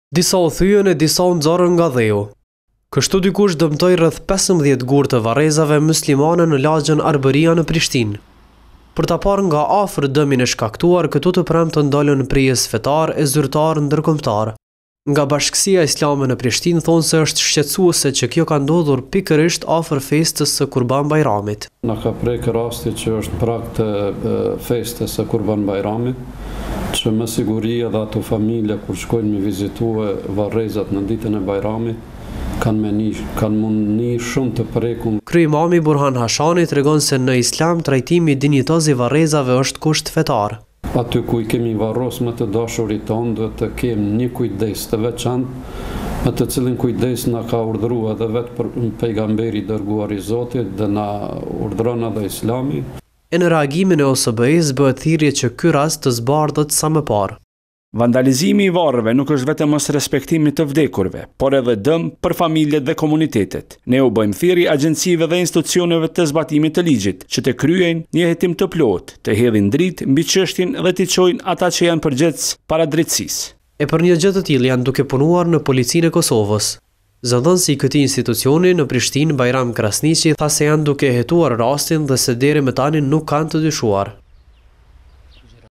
Disa u thyen e disa u nxorën nga dheu. Kështu dikush dëmtoi rreth 15 gur të varrezave muslimane në lagjën Arbëria në Prishtinë. Për ta parë nga afër dëmin e shkaktuar, këtu të premten ndalën prijes fetar e zyrtar ndërkombëtar. Nga Bashkësia Islame në Prishtinë thonë se është shqetësuese që kjo ka ndodhur pikërisht afër festës së Kurban Bajramit. Na ka prek rasti që është prag të festës së Kurban Bajramit, që me siguri edhe ato familje kur shkojnë me vizitue varrezat në ditën e Bajramit, kanë mundni shumë të prekum. Kryemami Burhan Hashani tregon se në Islam trajtimi dinjitoz i varrezave është kusht fetar. Aty ku i kemi varros me të dashurit tonë, duhet të kemi një kujdes të veçantë, me të cilin kujdes na ka urdhëruar edhe vetë pejgamberi dërguar i Zotit dhe na urdhëron edhe Islami. E në reagimin e OSBE-s bëhet thirrje që ky rast të zbardhet sa më parë. Vandalizimi i varreve nuk është vetëm mos respektimi të vdekurve, por edhe dëm për familjet dhe komunitetet. Ne u bëjmë thirrje agjencive dhe institucioneve të zbatimit të ligjit, që të kryejnë një hetim të plotë, të hedhin dritë mbi çështjen dhe të çojnë ata që janë përgjegjës para drejtësisë. E për një gjë të tillë janë duke punuar në Policinë e Kosovës. Zëdhënësi i këtij institucioni në Prishtinë, Bajram Krasniqi, tha se janë duke hetuar rastin dhe se deri më tani nuk kanë të dyshuar.